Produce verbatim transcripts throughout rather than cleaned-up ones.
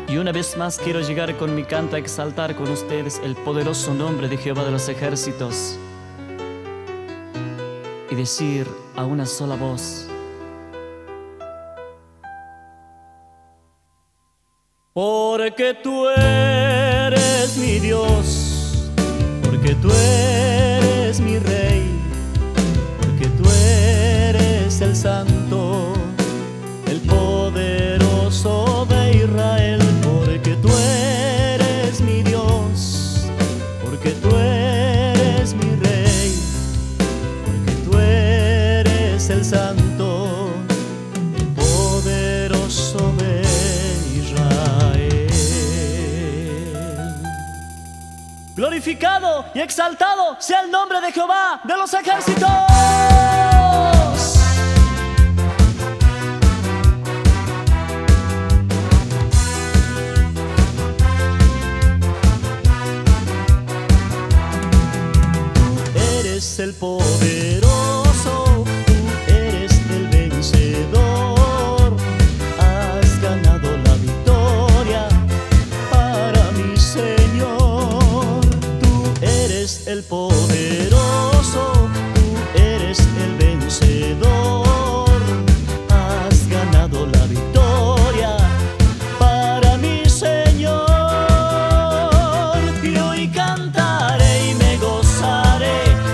Y una vez más quiero llegar con mi canto a exaltar con ustedes el poderoso nombre de Jehová de los ejércitos y decir a una sola voz: porque tú eres mi Dios, porque tú eres mi Rey, porque tú eres el Santo, el poderoso de Israel, porque tú eres mi Dios, porque tú eres mi Rey, porque tú eres el Santo, el poderoso de Israel. Glorificado y exaltado sea el nombre de Jehová de los ejércitos. El poderoso, tú eres el vencedor, has ganado la victoria para mi Señor. Tú eres el poderoso, tú eres el vencedor, has ganado la victoria para mi Señor. Y hoy cantaré y me gozaré,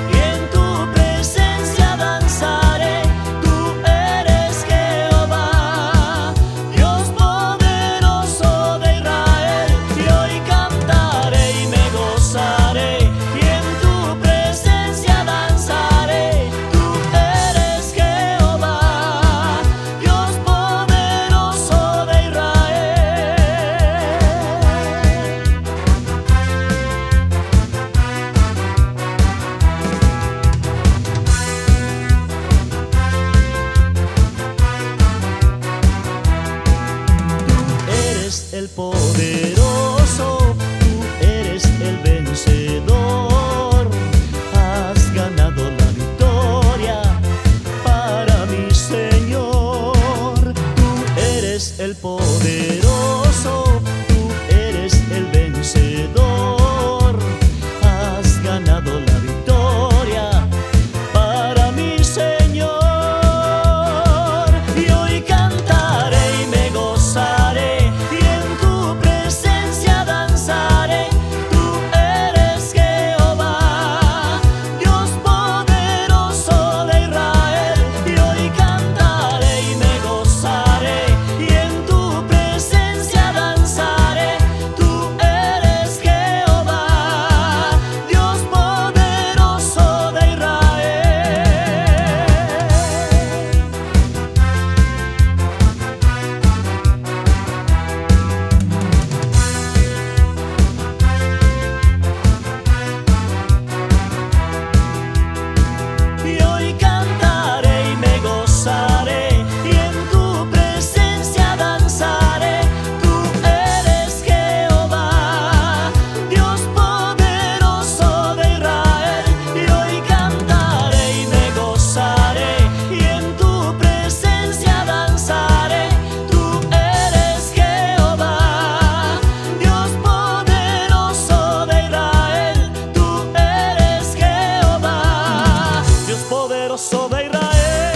el poderoso, tú eres el vencedor, has ganado la victoria para mi Señor. Tú eres el poderoso, tú eres el vencedor, has ganado la victoria para mi Señor. Y hoy cantaré y me gozaré, poderoso de Israel.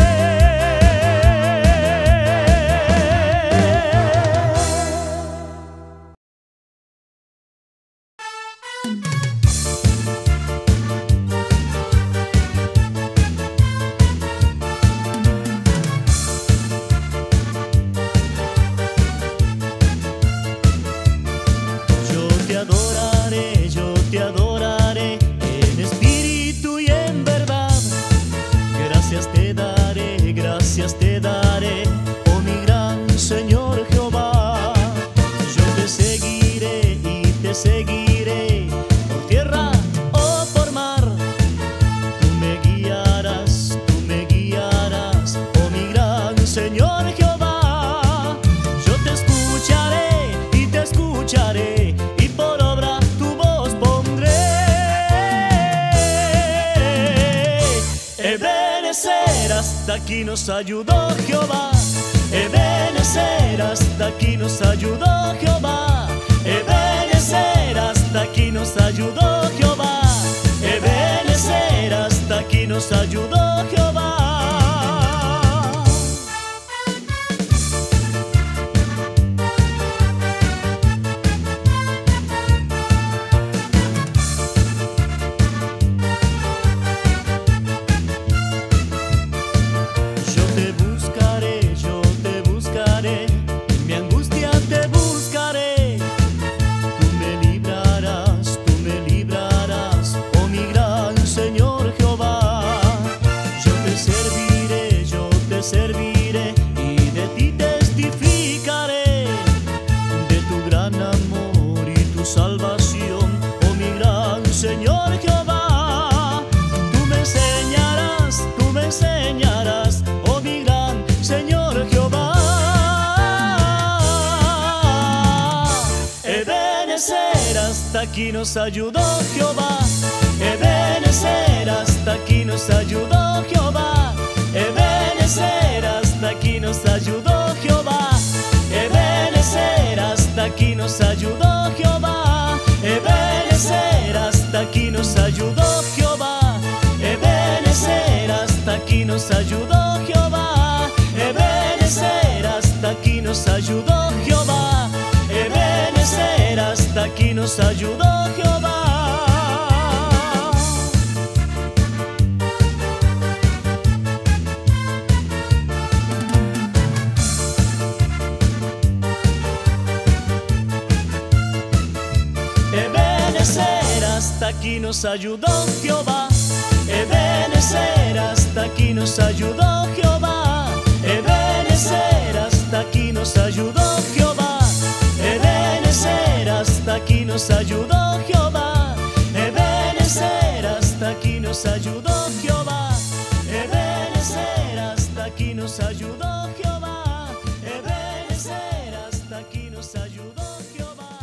Yo te adoraré, yo te adoraré en espíritu y en verdad. Gracias te daré, gracias te daré, oh mi gran Señor Jehová. Yo te seguiré y te seguiré, por tierra o por mar. Tú me guiarás, tú me guiarás, oh mi gran Señor Jehová. Yo te escucharé y te escucharé, y por obra tu voz pondré. Ebenecer, hasta aquí nos ayudó Jehová. Ebenecer, hasta aquí nos ayudó Jehová. nos ayudó Jehová. Yo te buscaré, yo te buscaré, en mi angustia te buscaré. Tú me librarás, tú me librarás, oh mi gran Señor Jehová. Yo te serviré, yo te serviré, y de ti testificaré, de tu gran amor y tu salvación, oh mi gran Señor Jehová. Tú me enseñarás, tú me enseñarás, oh mi gran Señor Jehová. Ebenezer, hasta aquí nos ayudó Jehová. Ebenezer, hasta aquí nos ayudó Jehová. Ebenezer, hasta aquí nos ayudó Jehová. Ebenezer, hasta aquí nos ayudó Jehová. Ebenezer, hasta aquí nos ayudó Jehová. Ebenezer, hasta aquí nos ayudó Jehová. Ebenezer, hasta aquí nos ayudó Jehová. Ebenezer, hasta aquí nos ayudó Jehová. Ebenezer, hasta aquí nos ayudó Jehová. Ebenezer, hasta aquí nos ayudó Jehová. Ebenezer, hasta aquí nos ayudó Jehová. Ebenezer, hasta aquí nos ayudó Jehová. Ebenezer, hasta aquí nos ayudó Jehová. Ebenezer, hasta aquí nos ayudó Jehová. Ebenezer, hasta aquí nos ayudó Jehová.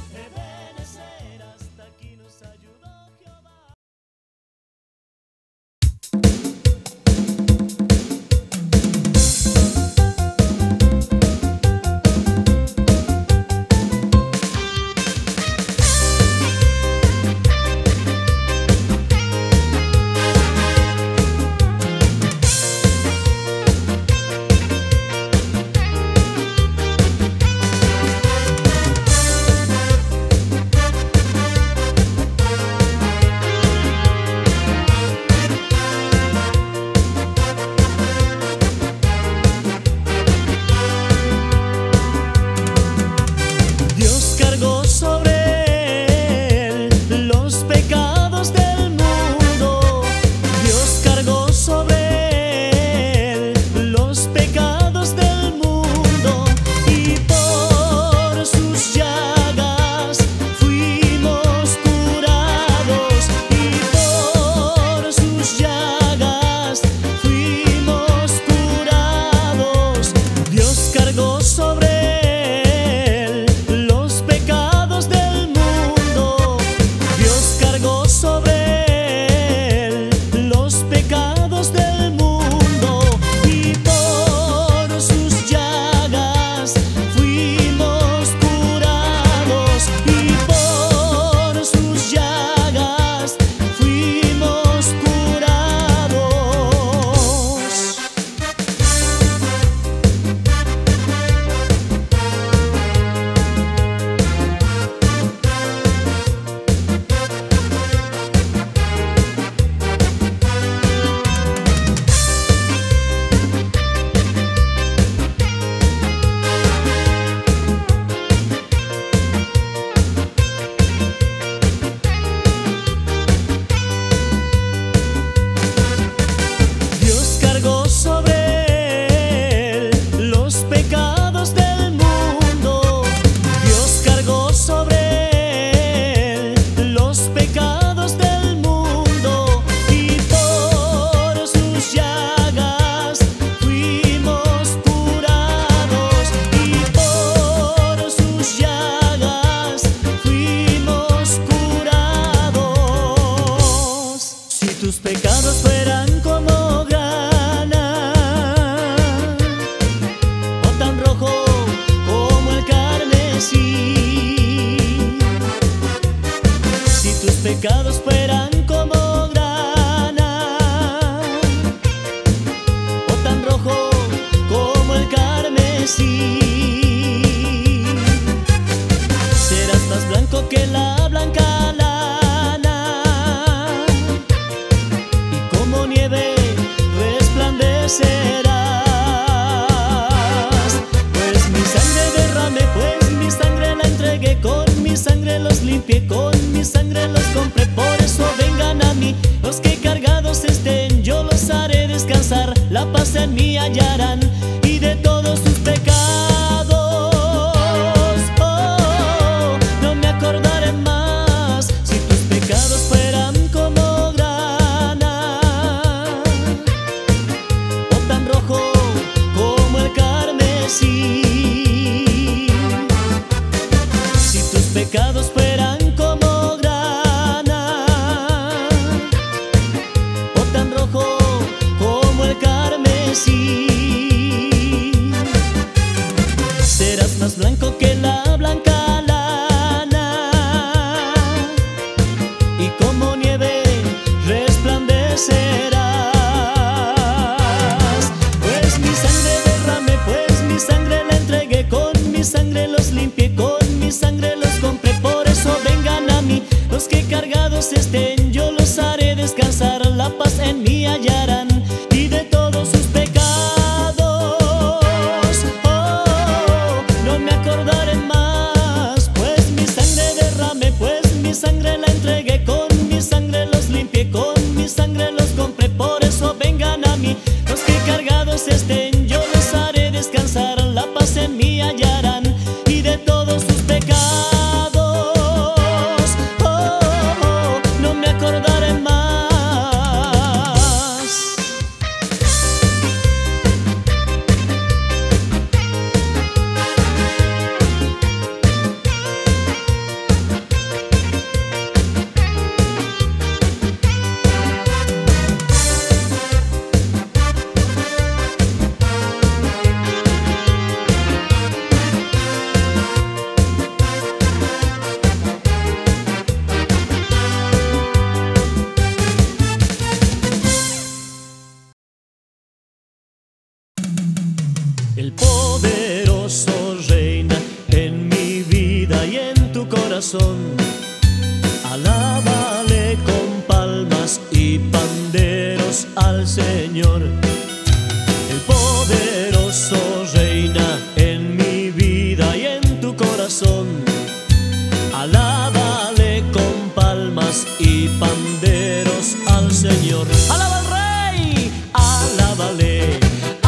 Ebenezer, hasta aquí nos ayudó Jehová. pecados fueran como grana, carmesí. Serás más blanco que la blanca lana, y como nieve resplandecerás. Pues mi sangre derramé, pues mi sangre la entregué, con mi sangre los limpié, con mi sangre los compré. Por eso vengan a mí los que cargados estén, yo los haré descansar, la paz en mí hallarán, y de todos sus pecados oh, no me acordaré más. Si tus pecados fueran como grana, o tan rojo como el carmesí, si tus pecados fueran como grana, o tan rojo como el carmesí, serás más blanco que la blanca lana, y como nieve resplandecerás. Pues mi sangre derramé, pues mi sangre la entregué, con mi sangre los limpié, con mi sangre los compré. Por eso vengan a mí los que cargados estén, yo los haré descansar, la paz en mí hallarán, y de todos sus pecados oh, no me acordaré más. Pues mi sangre derramé, pues mi sangre la entregué, con mi sangre los limpié, con mi sangre los compré. Por eso vengan a mí los que cargados estén, yo los haré descansar, la paz en mí hallarán, y de todos sus pecados oh, no me acordaré más. El poderoso reina en mi vida y en tu corazón. Alábale con palmas y panderos al Señor. El poderoso reina en mi vida y en tu corazón. Alábale con palmas y panderos al Señor. ¡Alaba al Rey! ¡Alábale!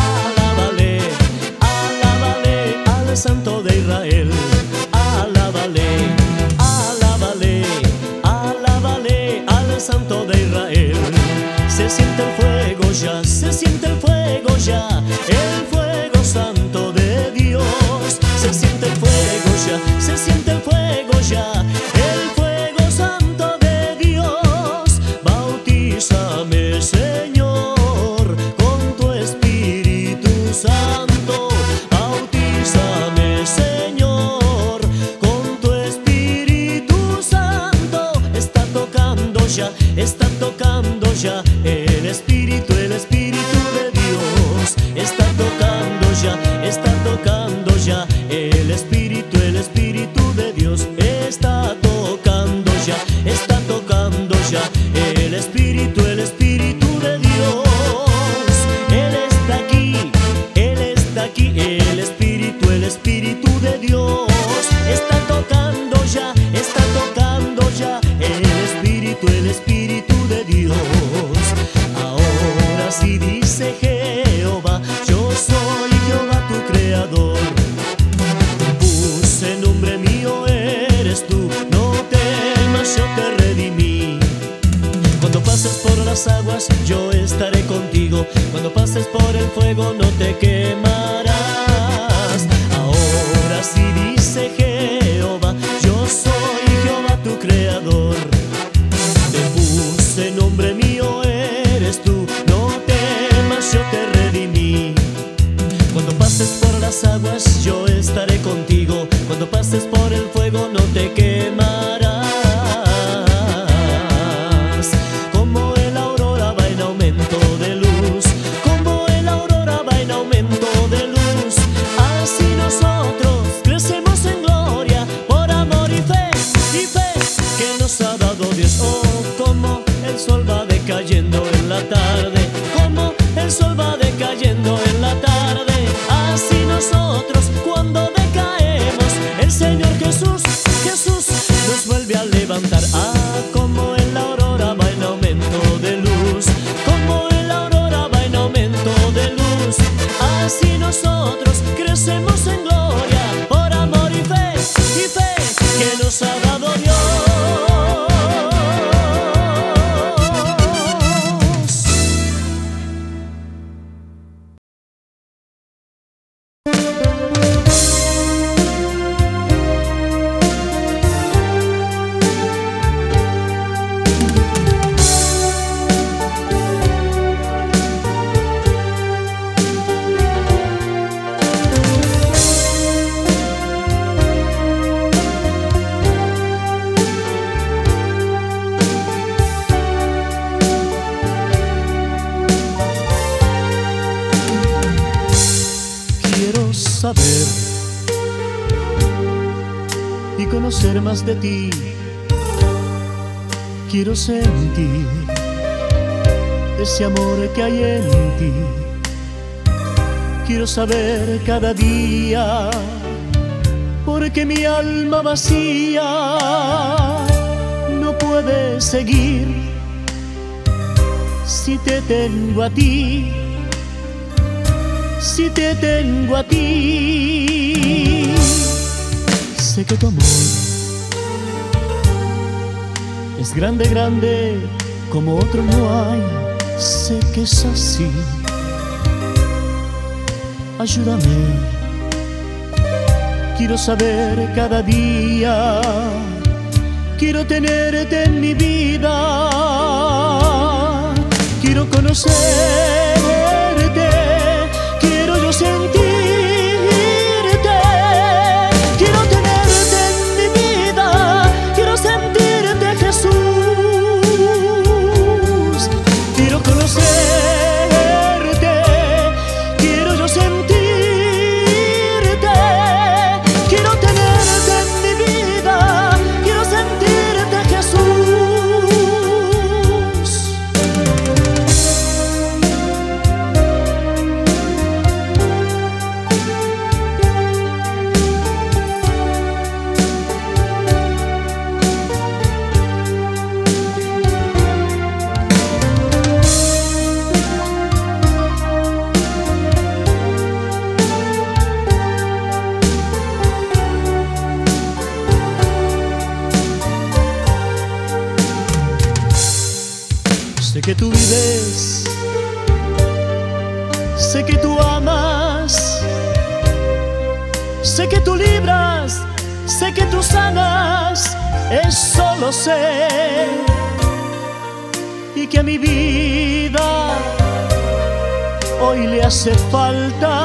Santo de Israel, alábale, alábale, alábale al Santo de Israel. Se siente el fuego ya, se siente el fuego ya, el fuego santo de Dios. Se siente el fuego ya, se siente el fuego ya, el fuego santo de Dios. Bautízame, Señor, con tu Espíritu Santo. Bautízame, Señor, con tu Espíritu Santo. Está tocando ya, está tocando ya el Espíritu, el Espíritu de Dios. Está tocando ya, está tocando ya el Espíritu, el Espíritu de Dios. Está tocando ya, está tocando ya el Espíritu, el Espíritu de Dios. Él está aquí, Él está aquí, el Espíritu, el Espíritu de Dios. Está tocando ya, está tocando ya el Espíritu, el Espíritu de Dios. Ahora sí dice Jehová, yo soy Jehová tu creador. Puse nombre mío, eres tú, no temas, yo te redimí. Cuando pases por las aguas, yo estaré contigo. Cuando pases por el fuego, no te quemarás. Ahora sí dice Jehová, yo soy Jehová tu creador. Te puse nombre mío, eres tú, no temas, yo te redimí. Cuando pases por las aguas, yo estaré contigo. Cuando pases por el fuego, no te quemarás. Como el aurora va en aumento de luz, como el aurora va en aumento de luz, así gocemos en gloria por amor y fe, y fe que nos ha dado Dios. Saber y conocer más de ti, quiero sentir ese amor que hay en ti. Quiero saber cada día, porque mi alma vacía no puede seguir si te tengo a ti. Si te tengo a ti, sé que tu amor es grande, grande, como otro no hay. Sé que es así. Ayúdame, quiero saber cada día, quiero tenerte en mi vida, quiero conocerte. Quiero yo sentirte, quiero tenerte en mi vida, quiero sentirte, Jesús. Quiero conocerte, quiero yo sentirte, quiero tenerte en mi vida, quiero sentirte, Jesús. Sé que tú vives, sé que tú amas, sé que tú libras, sé que tú sanas, eso lo sé. Y que a mi vida hoy le hace falta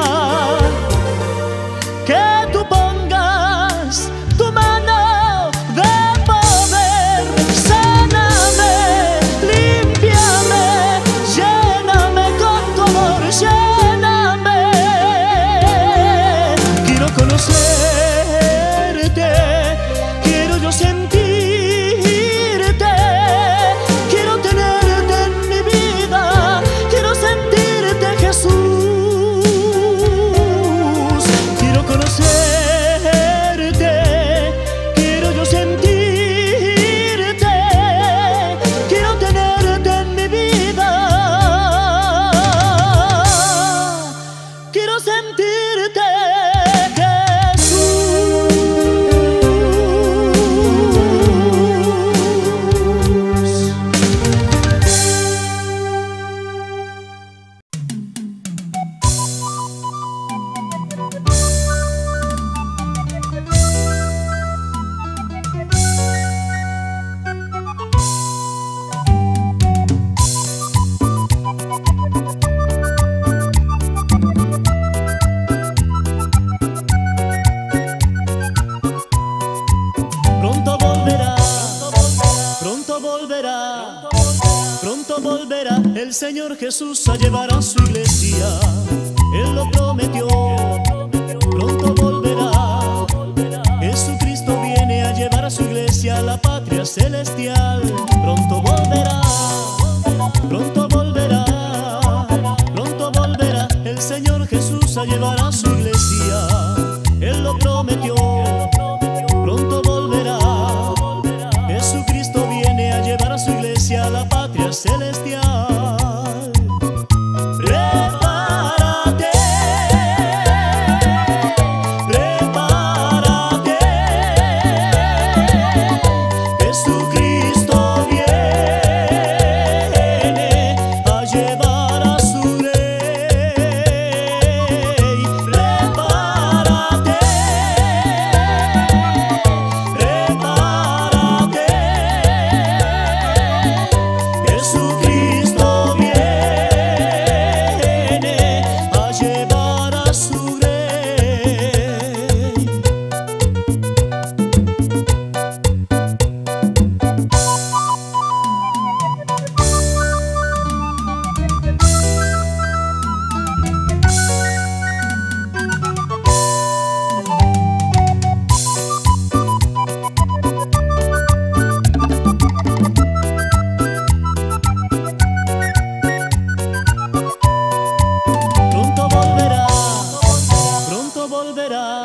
que tú pongas tu mano de poder. Sáname, límpiame, lléname con tu amor, lléname. Quiero conocerte, quiero yo sentirte, quiero tenerte en mi vida, quiero sentirte, Jesús. Quiero conocerte, quiero yo sentirte, quiero tenerte en mi vida, quiero sentirte, pronto volverá el Señor Jesús a llevar a su iglesia. Él lo prometió, pronto volverá. Jesucristo viene a llevar a su iglesia a la patria celestial. Pronto volverá, pronto volverá, pronto volverá el Señor Jesús a llevar a su iglesia. Él lo prometió, pronto volverá. Jesucristo viene a llevar a su iglesia a la patria celestial. Prepárate,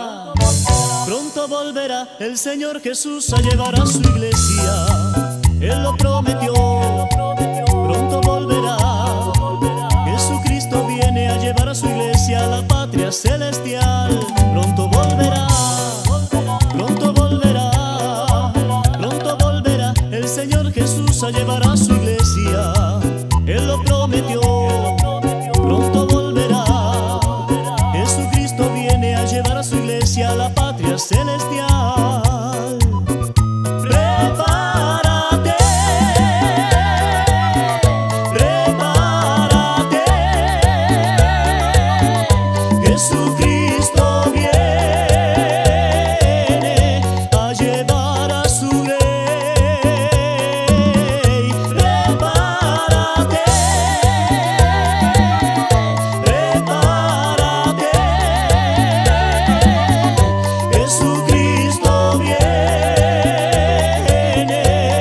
pronto volverá el Señor Jesús a llevar a su iglesia. Él lo prometió, pronto volverá. Jesucristo viene a llevar a su iglesia a la patria celestial. Pronto volverá, pronto volverá, pronto volverá el Señor Jesús a llevar a su iglesia. Él lo prometió, pronto volverá. Jesucristo viene a llevar a su iglesia a la patria celestial. Prepárate, prepárate. Jesucristo viene a llevar a su rey. Prepárate, prepárate. Jesucristo viene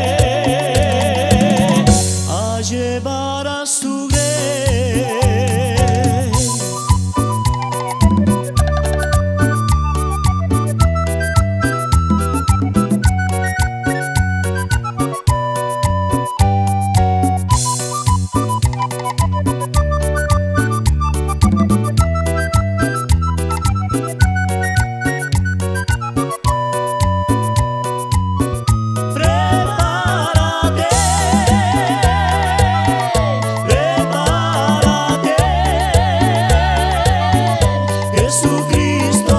a llevar a su rey. Prepárate, prepárate. Jesucristo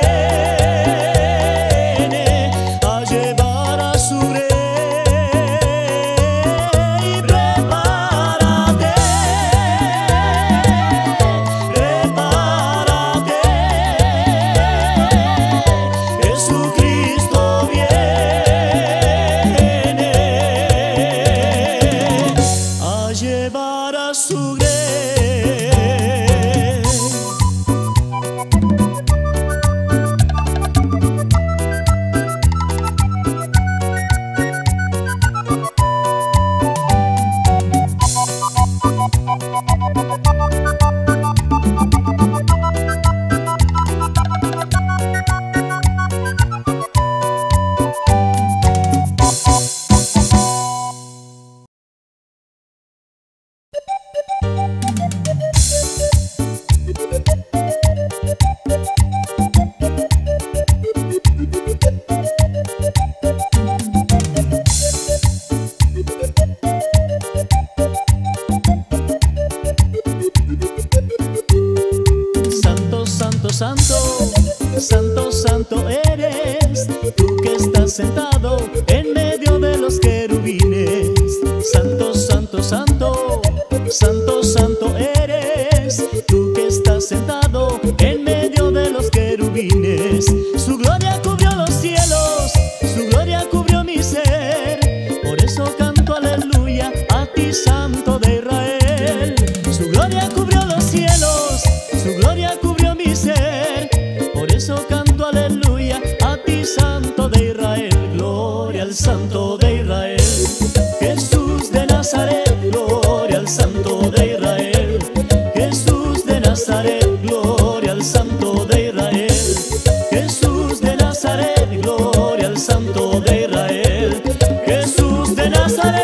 viene a llevar a su rey. Prepárate, prepárate. Jesucristo viene a llevar a su rey. Santo, santo, santo, santo, santo eres tú que estás sentado en medio de los querubines. Santo, santo, santo, santo, santo eres tú que estás sentado en medio de los querubines. Su gloria cubrió los cielos, su gloria cubrió mi ser. Por eso canto aleluya a ti, Santo de Israel. Su gloria cubrió los cielos, su gloria cubrió mi ser. Por eso canto aleluya a ti, Santo de Israel. Gloria al Santo de Israel, Jesús de Nazaret. Gloria al Santo de Israel, Jesús de Nazaret. Gloria al Santo de Israel, Jesús de Nazaret. Gloria al Santo de Israel, Jesús de Nazaret.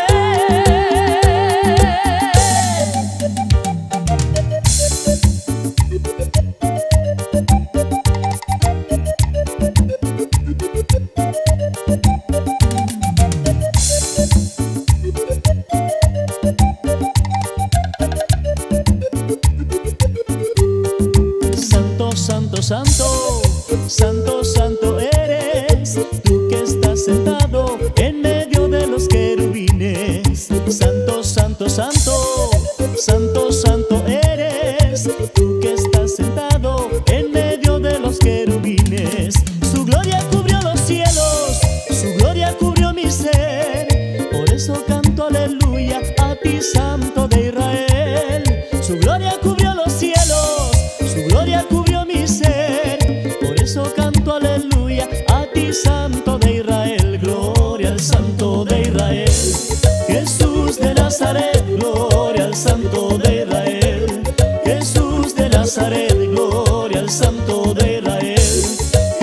Santo, santo, santo, santo, santo eres tú que estás sentado en medio de los querubines. Santo, santo, santo, santo, santo eres tú que estás sentado en medio de los querubines. Su gloria cubrió los cielos, su gloria cubrió mi ser. Por eso canto aleluya a ti, Santo de Israel. Su gloria cubrió los cielos, su gloria cubrió mi ser. Por eso canto aleluya a ti, Santo de Israel. Gloria al Santo de Israel, Jesús de Nazaret. Gloria al Santo de Israel, Jesús de Nazaret. Gloria al Santo de Israel,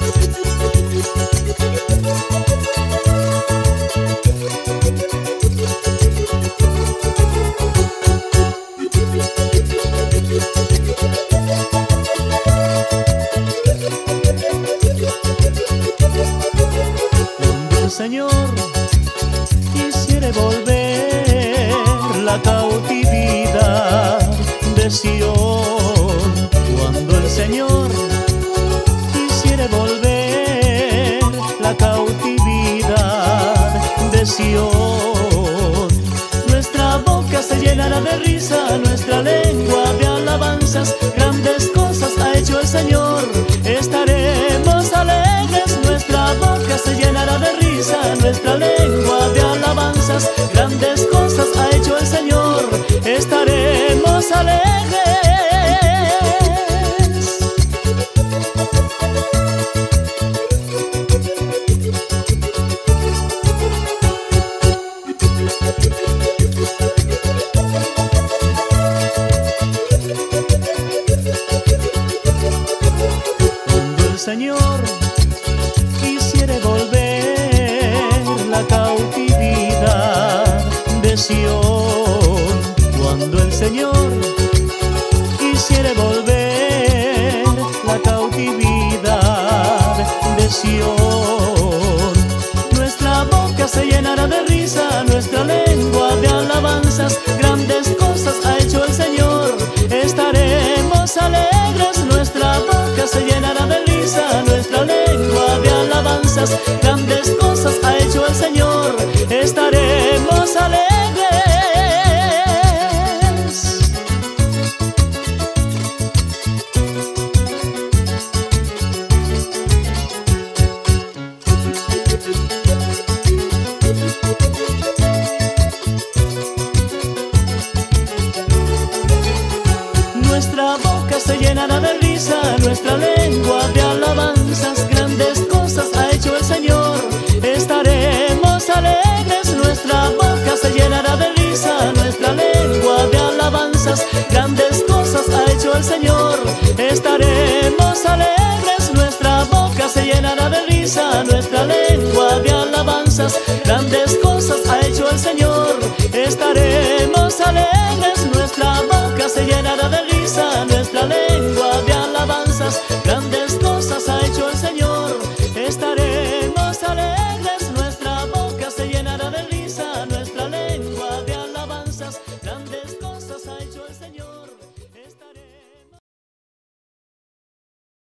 Señor, quisiera volver la cautividad de Sion. Cuando el Señor quisiera volver la cautividad de Sion, nuestra boca se llenará de risa, nuestra lengua de alabanzas. Grandes cosas ha hecho el Señor, estaremos alegres. Nuestra boca se llenará de risa, nuestra lengua de alabanzas. Grandes cosas ha hecho el Señor, estaremos alegres. Cuando el Señor quisiera volver la cautividad de Sion, cuando el Señor quisiera volver la cautividad de Sion, nuestra boca se llenará de risa, nuestra lengua de alabanzas. Grandes cosas ha hecho el Señor, estaremos alegres. Nuestra boca se llenará de risa, nuestra lengua de alabanzas. Grandes cosas ha hecho el Señor, estaremos alegres. Nuestra boca se llenará de risa, nuestra lengua de alabanzas. Grandes cosas ha hecho el Señor, estaremos alegres. Nuestra boca se llenará de risa, nuestra lengua de alabanzas. Grandes cosas ha hecho el Señor, estaremos alegres. Nuestra boca se llenará de risa, nuestra lengua de alabanzas.